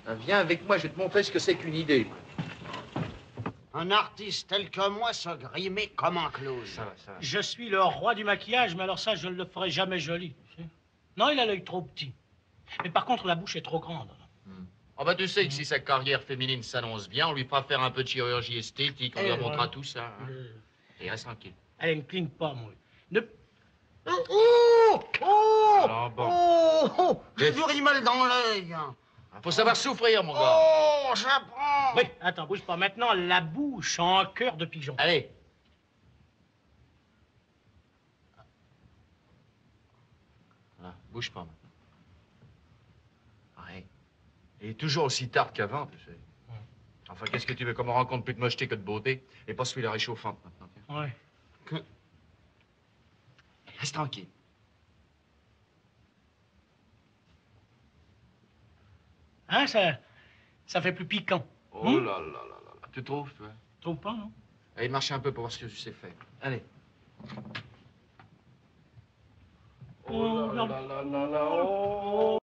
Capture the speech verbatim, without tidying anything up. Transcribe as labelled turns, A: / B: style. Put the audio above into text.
A: Ah, viens avec moi, je vais te montrer ce que c'est qu'une idée.
B: Un artiste tel que moi se grimer comme un clown.
A: Ça va, ça va.
C: Je suis le roi du maquillage, mais alors ça, je ne le ferai jamais joli. Tu sais. Non, il a l'œil trop petit. Mais par contre, la bouche est trop grande.
A: Hmm. Oh bah tu sais que si sa carrière féminine s'annonce bien, on lui fera faire un peu de chirurgie esthétique, on
C: Eh,
A: lui remontera
C: ouais.
A: tout ça. Hein.
C: Le...
A: Et reste tranquille.
C: Elle ne cligne pas, moi. Ne...
B: Oh, oh, oh,
A: Alors bon.
B: oh, oh, j'ai
A: Mais-
B: du rimel dans l'œil.
A: Faut savoir souffrir, mon gars.
B: Oh, j'apprends.
C: Oui, attends, bouge pas. Maintenant, la bouche en cœur de pigeon.
A: Allez. Voilà, bouge pas maintenant. Ouais. Il est toujours aussi tard qu'avant, tu sais. Enfin, qu'est-ce que tu veux, comme on rencontre plus de mocheté que de beauté? Et pas celui-là réchauffante maintenant. Tiens.
C: Ouais.
B: Que...
A: Reste tranquille.
C: Hein, ça, ça fait plus piquant.
A: Oh
C: Hmm?
A: là là là là là. Tu trouves, toi?
C: Trouve pas, non?
A: Allez, marche un peu pour voir ce que tu sais faire. Allez.
C: Oh là là là là là.